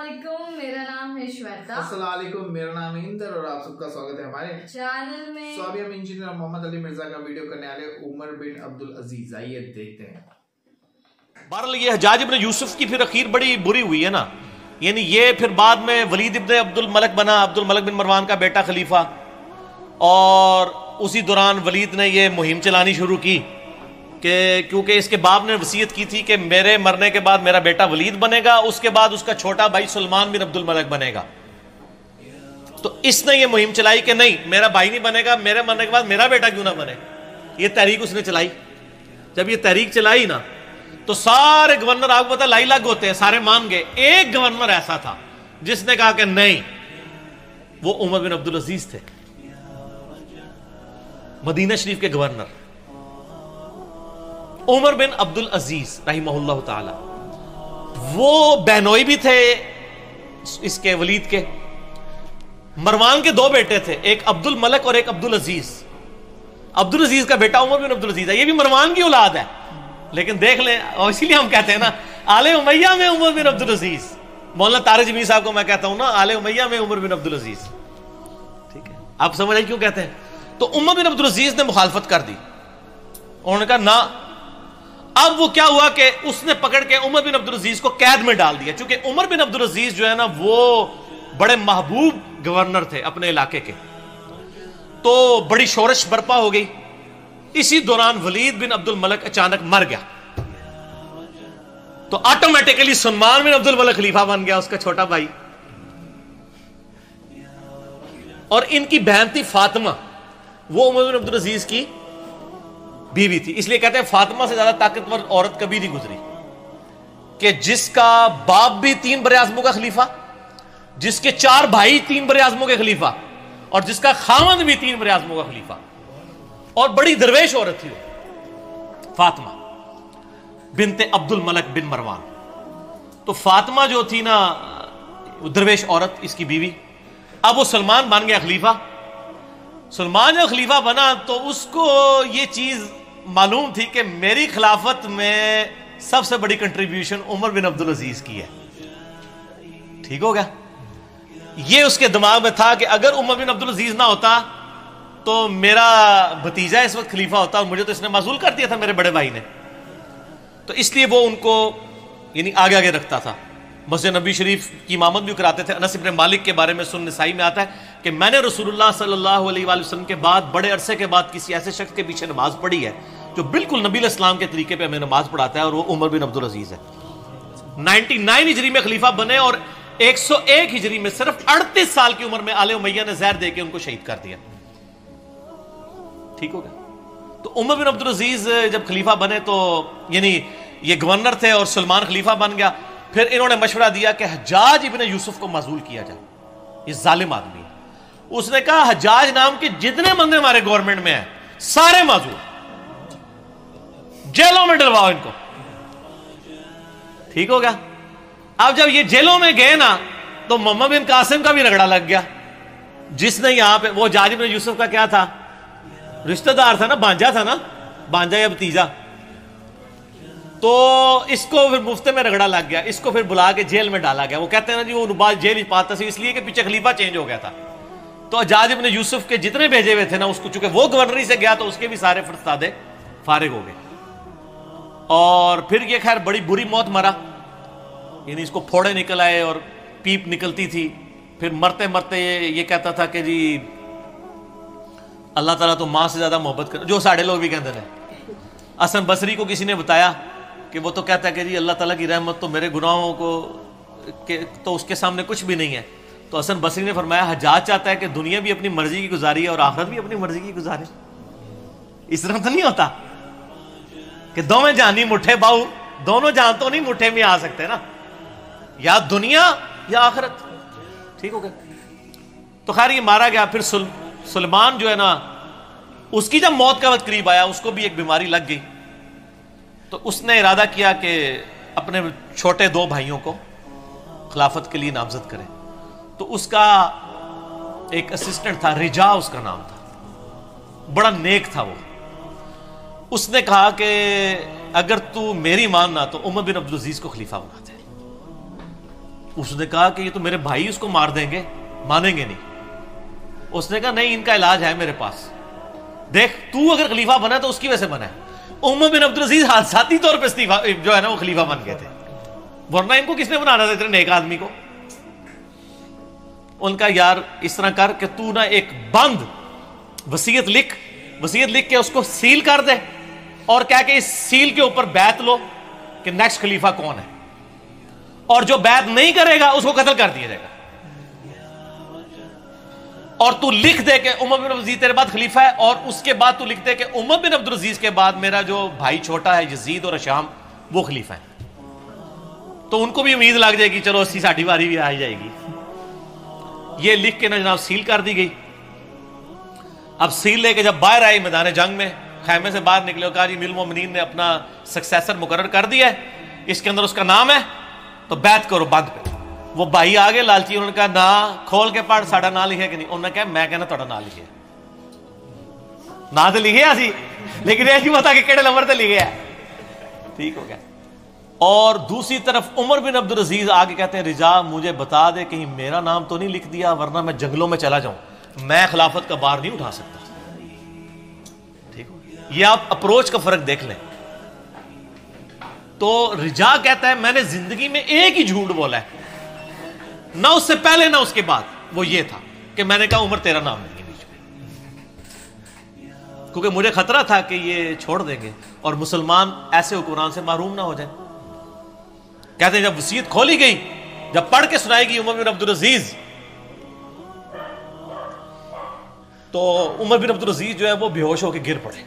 अस्सलामुअलैकुम, मेरा नाम है श्वेता। अस्सलामुअलैकुम, मेरा नाम है इंदर और आप सबका स्वागत है हमारे चैनल में। तो अभी हम इंजीनियर मोहम्मद अली मिर्जा का वीडियो करने वाले उमर बिन अब्दुल अजीज, आइए देखते हैं। बहरहाल ये हज्जाज इब्न यूसुफ की फिर अखीर बड़ी बुरी हुई है ना, यानी ये फिर बाद में वलीद इब्न अब्दुल मलक बना, अब्दुल मलक बिन मरवान का बेटा खलीफा, और उसी दौरान वलीद ने ये मुहिम चलानी शुरू की कि क्योंकि इसके बाप ने वसीयत की थी कि मेरे मरने के बाद मेरा बेटा वलीद बनेगा, उसके बाद उसका छोटा भाई सुलेमान बिन अब्दुल मलक बनेगा। तो इसने ये मुहिम चलाई कि नहीं, मेरा भाई नहीं बनेगा, मेरे मरने के बाद मेरा बेटा क्यों ना बने। ये तहरीक उसने चलाई। जब ये तहरीक चलाई ना तो सारे गवर्नर, आपको पता लाई लाग होते हैं, सारे मान गए। एक गवर्नर ऐसा था जिसने कहा कि नहीं, वो उमर बिन अब्दुल अजीज थे, मदीना शरीफ के governor Umar bin Abdul Aziz रहिमहुल्लाह ताला। वो बहनोई भी थे इसके वलीद के। मरवान के दो बेटे थे, एक अब्दुल मलक और एक अब्दुल अजीज। अब्दुल अजीज का बेटा उमर बिन अब्दुल अजीज है, ये भी मरवान की औलाद है। लेकिन देख लें, और इसीलिए हम कहते हैं ना आले उमैया में उमर बिन अब्दुल अजीज। मौलाना तारिक जमीर साहब को मैं कहता हूं ना आले उमैया में उमर बिन अब्दुल अजीज। ठीक है, आप समझ आए क्यों कहते हैं। तो उमर बिन अब्दुल अजीज ने मुखालफत कर दी। उन्होंने कहा ना। अब वो क्या हुआ कि उसने पकड़ के उमर बिन अब्दुल अजीज को कैद में डाल दिया, क्योंकि उमर बिन अब्दुल अजीज जो है ना वो बड़े महबूब गवर्नर थे अपने इलाके के। तो बड़ी शोरश बर्पा हो गई। इसी दौरान वलीद बिन अब्दुल मलक अचानक मर गया, तो automatically Sulaiman bin Abdul Malik खलीफा बन गया, उसका छोटा भाई। और इनकी बहन थी फातिमा, वो उमर बिन अब्दुल अजीज की बीवी थी। इसलिए कहते हैं फातिमा से ज्यादा ताकतवर औरत कभी नहीं गुजरी, कि जिसका बाप भी 3 बरे आज़मों का खलीफा, जिसके 4 भाई 3 बरे आज़मों के खलीफा, और जिसका खामद भी 3 बरे आज़मों का खलीफा। और बड़ी दरवेश औरत थी वो फातिमा बिनते अब्दुल मलक बिन मरवान। तो फातिमा जो थी ना दरवेश औरत, इसकी बीवी। अब वो सुलेमान बन गया खलीफा। सुलेमान जब खलीफा बना तो उसको ये चीज मालूम थी कि मेरी खिलाफत में सबसे बड़ी contribution Umar bin Abdul Aziz की है। ठीक हो गया। ये उसके दिमाग में था कि अगर उमर बिन अब्दुल अजीज ना होता तो मेरा भतीजा इस वक्त खलीफा होता, और मुझे तो इसने मासूल कर दिया था मेरे बड़े भाई ने। तो इसलिए वो उनको यानी आगे आगे रखता था। मस्जिद नबी शरीफ की इमामत भी कराते थे। अनस इब्न मालिक के बारे में सुन्नत नसाई में आता है कि मैंने रसूलुल्लाह सल्लल्लाहु अलैहि वसल्लम के बाद बड़े अरसे के बाद किसी ऐसे शख्स के पीछे नमाज पढ़ी है जो बिल्कुल नबी इस्लाम के तरीके पे हमें नमाज पढ़ाता है, और वो उमर बिन अब्दुल अजीज है। 99 हिजरी में खलीफा बने, और 101 हिजरी में सिर्फ 38 साल की उम्र में आले उमैया ने जहर देके उनको शहीद कर दिया। ठीक हो गया। तो उमर बिन अब्दुल अजीज जब खलीफा बने तो यानी ये गवर्नर थे और सुलेमान खलीफा बन गया। फिर इन्होंने मशवरा दिया कि हज्जाज इब्न यूसुफ को माजूल किया जाए, ये जालिम आदमी है। उसने कहा हज्जाज नाम के जितने बंदे हमारे गवर्नमेंट में हैं सारे माजूल, जेलों में डलवाओ इनको। ठीक हो गया। अब जब ये जेलों में गए ना तो मोहम्मद बिन कासिम का भी रगड़ा लग गया, जिसने यहां पे, वो हज्जाज इब्न यूसुफ का क्या था, रिश्तेदार था ना, भांजा था ना, भांजा या भतीजा। तो इसको फिर मुफ्ते में रगड़ा लग गया, इसको फिर बुला के जेल में डाला गया। वो कहते हैं ना जी वो बाद जेल पाता था इसलिए कि पीछे खलीफा चेंज हो गया था। तो हज्जाज इब्न यूसुफ के जितने भेजे हुए थे ना उसको, चूंकि वो गवर्नरी से गया तो उसके भी सारे फरस्तादे फारिग हो गए। और फिर ये खैर बड़ी बुरी मौत मरा, यानी इसको फोड़े निकल आए और पीप निकलती थी। फिर मरते मरते ये कहता था कि जी अल्लाह ताला तो मां से ज्यादा मोहब्बत कर, जो साढ़े लोग भी कहते थे। हसन बसरी को किसी ने बताया कि वो तो कहता है कि जी अल्लाह ताला की रहमत तो मेरे गुनाहों को तो उसके सामने कुछ भी नहीं है। तो हसन बसरी ने फरमाया हज्जाज चाहता है कि दुनिया भी अपनी मर्जी की गुजारी है और आखिरत भी अपनी मर्जी की गुजारे। इस तरह तो नहीं होता कि दोवें जानी मुठ्ठे बाऊ, दोनों जान तो नहीं मुठ्ठे में आ सकते ना, या दुनिया या आखिरत। ठीक हो गया। तो खैर ये मारा गया। फिर सुलेमान जो है ना, उसकी जब मौत का वक्त करीब आया उसको भी एक बीमारी लग गई। तो उसने इरादा किया कि अपने छोटे 2 भाइयों को खिलाफत के लिए नामजद करे। तो उसका एक असिस्टेंट था, रिजा उसका नाम था, बड़ा नेक था वो। उसने कहा कि अगर तू मेरी मानना तो उमर बिन अब्दुल अजीज को खलीफा बना दे। उसने कहा कि ये तो मेरे भाई उसको मार देंगे, मानेंगे नहीं। उसने कहा नहीं, इनका इलाज है मेरे पास, देख तू अगर खलीफा बना तो उसकी वजह से बना है। उमर बिन अब्दुल अजीज हादसाती तौर पे इस्तीफा जो है ना वो खलीफा बन गए थे, वरना इनको किसने बनाना था इतने नेक आदमी को। उनका यार इस तरह कर कि तू ना एक बंद वसीयत लिख के उसको सील कर दे और कह के इस सील के ऊपर बैत लो कि नेक्स्ट खलीफा कौन है, और जो बैत नहीं करेगा उसको कत्ल कर दिया जाएगा। और तू लिख दे कि उमर बिन अब्दुल अजीज तेरे बाद खलीफा है, और उसके बाद तू लिख दे कि उमर बिन अब्दुल अजीज के बाद मेरा जो भाई छोटा है यजीद और शाम वो खलीफा है। तो उनको भी उम्मीद लग जाएगी चलो 80-60 बारी भी आ जाएगी। ये लिख के ना जनाब सील कर दी गई। अब सील लेके जब बाहर आए मैदान जंग में, खैमे से बाहर निकले, कहा जी अमीरुल मोमिनीन ने अपना सक्सेसर मुकर्रर कर दिया है, इसके अंदर उसका नाम है, तो बैत करो बंद पे। वो भाई आगे लालची, उन्होंने कहा ना खोल के पढ़ साड़ा ना लिखे कि नहीं। उन्होंने कहा मैं कहना थोड़ा ना लिखे, ना तो लिखे सी लेकिन यही पता कि केड़े नंबर से लिखे है। ठीक हो गया। और दूसरी तरफ उमर बिन अब्दुल अजीज आगे कहते हैं रिजा मुझे बता दे कहीं मेरा नाम तो नहीं लिख दिया, वरना मैं जंगलों में चला जाऊं, मैं खिलाफत का बार नहीं उठा सकता। ठीक हो, ये आप अप्रोच का फर्क देख लें। तो रिजा कहता है मैंने जिंदगी में एक ही झूठ बोला है, ना उससे पहले ना उसके बाद, वो ये था कि मैंने कहा उमर तेरा नाम नहीं है बीच में, क्योंकि मुझे खतरा था कि ये छोड़ देंगे और मुसलमान ऐसे हुक्मरान से महरूम ना हो जाए। कहते हैं जब वसीयत खोली गई, जब पढ़ के सुनाएगी उमर बिन अब्दुल अजीज, तो उमर बिन अब्दुल अजीज जो है वो बेहोश होकर गिर पड़े।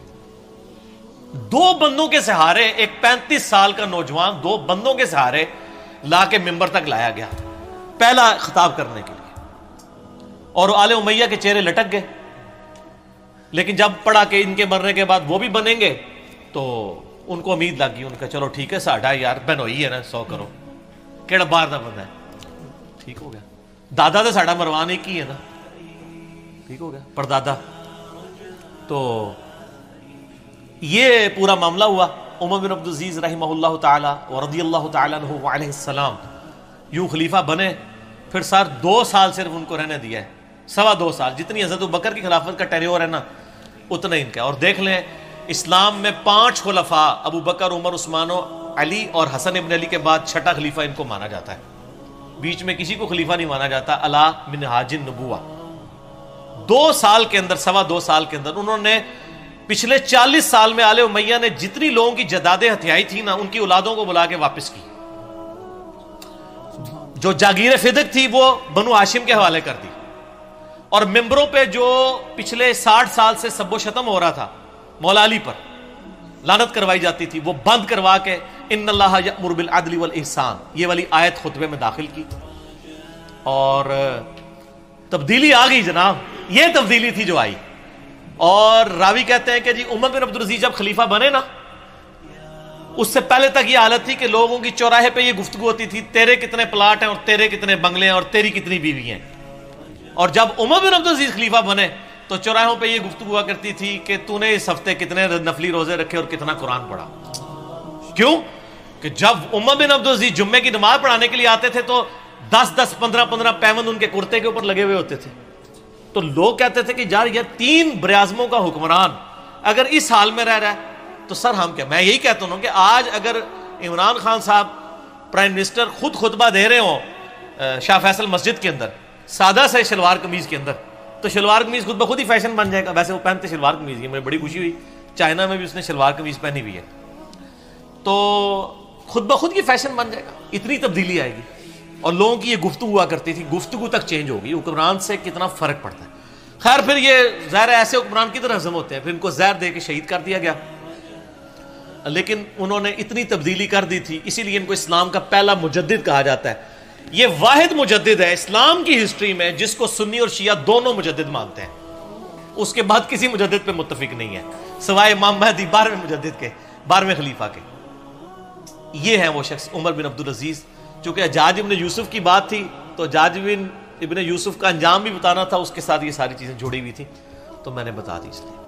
दो बंदों के सहारे, एक 35 साल का नौजवान 2 बंदों के सहारे लाके मिंबर तक लाया गया पहला खिताब करने के लिए, और आले उमैया के चेहरे लटक गए। लेकिन जब पढ़ा कि इनके मरने के बाद वो भी बनेंगे, तो उनको उम्मीद लग गई। उनका चलो ठीक है साढ़ा यार बनोई है ना 100 करो, केड़ा बाहर का बंदा है। ठीक हो गया। दादा तो साढ़ा मरवान एक ही है ना। ठीक हो गया, परदादा। तो ये पूरा मामला हुआ। उमर बिन अब्दुल अजीज रहमहुल्लाह ताला व रदियल्लाहु ताला अन्हु व अलैहि सलाम यूं खलीफा बने। फिर सर 2 साल सिर्फ उनको रहने दिया है, 2.25 साल, जितनी हज़रत अबू बकर की खिलाफत का टेन्योर है ना उतना इनका। और देख लें इस्लाम में 5 खुलफा अबू बकर, उमर, उस्मान, अली और हसन इब्न अली के बाद छठा खलीफा इनको माना जाता है। बीच में किसी को खलीफा नहीं माना जाता। अला मिन हाजिन नबुवा। 2 साल के अंदर, 2.25 साल के अंदर उन्होंने पिछले 40 साल में आले उमैया ने जितनी लोगों की जदादें हथियाई थी ना, उनकी औलादों को बुला के वापस की। जो जागीर फिदक थी वो बनु हाशिम के हवाले कर दी, और मिंबरों पे जो पिछले 60 साल से सब्बो शतम हो रहा था मौला अली पर, लानत करवाई जाती थी, वो बंद करवा के इन्नल्लाह यअमुरु बिल अदली वल इहसान, ये वाली आयत खुतबे में दाखिल की। और तब्दीली आ गई जनाब, ये तब्दीली थी जो आई। और रावी कहते हैं कि जी उमर बिन अब्दुल अजीज जब खलीफा बने ना, उससे पहले तक ये हालत थी कि लोगों की चौराहे पे ये गुफ्तगू होती थी, तेरे कितने प्लाट हैं और तेरे कितने बंगले हैं और तेरी कितनी बीवी हैं। और जब उमर बिन अब्दुल अजीज खलीफा बने तो चौराहों पे ये गुफ्तगू हुआ करती थी कि तूने इस हफ्ते कितने नफली रोजे रखे और कितना कुरान पढ़ा। क्यों कि जब उमर बिन अब्दुल अजीज जुम्मे की नमाज पढ़ाने के लिए आते थे तो 10-10, 15-15 पैबंद उनके कुर्ते के ऊपर लगे हुए होते थे। तो लोग कहते थे कि यार ये 3 बराज़मों का हुक्मरान अगर इस हाल में रह रहा है तो सर हम क्या। मैं यही कहता हूं कि आज अगर इमरान खान साहब प्राइम मिनिस्टर खुद खुतबा दे रहे हो शाह फैसल मस्जिद के अंदर सादा से शलवार कमीज के अंदर, तो शलवार कमीज खुद ब खुद ही फैशन बन जाएगा। वैसे वो पहनते शलवार कमीज ही, मुझे बड़ी खुशी हुई चाइना में भी उसने शलवार कमीज पहनी हुई है, तो खुद ब खुद की फैशन बन जाएगा। इतनी तब्दीली आएगी। और लोगों की ये गुफ्तगू हुआ करती थी, गुफ्तगू तक चेंज होगी। हुक्मरान से कितना फर्क पड़ता है। खैर फिर ये ज़ाहिर ऐसे हुक्मरान की तरह हजम होते हैं, फिर इनको जहर दे के शहीद कर दिया गया। लेकिन उन्होंने इतनी तब्दीली कर दी थी, इसीलिए इनको इस्लाम का पहला मुजद्दिद कहा जाता है। ये वाहिद मुजद्दिद है इस्लाम की हिस्ट्री में जिसको सुन्नी और शिया दोनों मुजद्दिद मानते हैं। उसके बाद किसी मुजद्दिद पे मुत्तफिक नहीं है सिवाय इमाम महदी 12वें मुजद्दिद के, 12वें खलीफा के। ये है वो शख्स उमर बिन अब्दुल अजीज। चूंकि हज्जाज इब्न यूसुफ की बात थी तो हज्जाज इब्न यूसुफ का अंजाम भी बताना था, उसके साथ ये सारी चीजें जुड़ी हुई थी, तो मैंने बता दी इसलिए।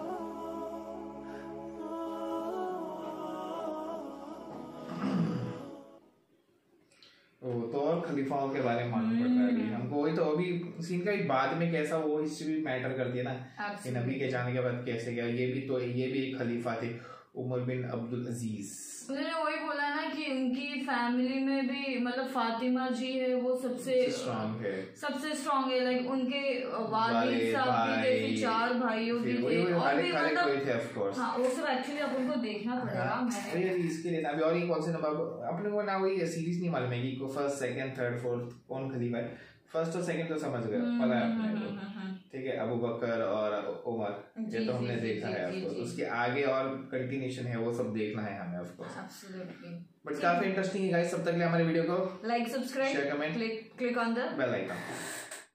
वो तो और खलीफाओं के बारे में मालूम पड़ता है अभी हमको। वही तो अभी सीन का बाद में कैसा वो हिस्ट्री भी मैटर करती है ना कि नबी के जाने के बाद कैसे गया। ये भी एक खलीफा थे, उमर बिन अब्दुल अजीज। उन्होंने वही बोला ना कि उनकी फैमिली में भी मतलब फातिमा जी है वो सबसे स्ट्रांग है, लाइक उनके वालिद साहब भी थे, फिर 4 भाइयों भी थे और भी मतलब हाँ वो सब एक्चुअली अब उनको देखना पड़ेगा। मैंने इसके लिए अभी और ये कौन से नंबर अपने को ना वही सीरीज नहीं मालूम है कि फर्स्ट सेकंड थर्ड फोर्थ कौन खलीफा है। फर्स्ट और सेकंड तो समझ गए, पता है अपने को, ठीक है, अबू बकर और उमर, ये तो हमने देखा है ऑफ कोर्स। उसके आगे और कंटिन्यूशन है वो सब देखना है हमें ऑफ कोर्स। एब्सोल्युटली, बट काफी इंटरेस्टिंग है गाइस। तब तक के लिए हमारे वीडियो को like, subscribe, share, comment, click on the bell icon.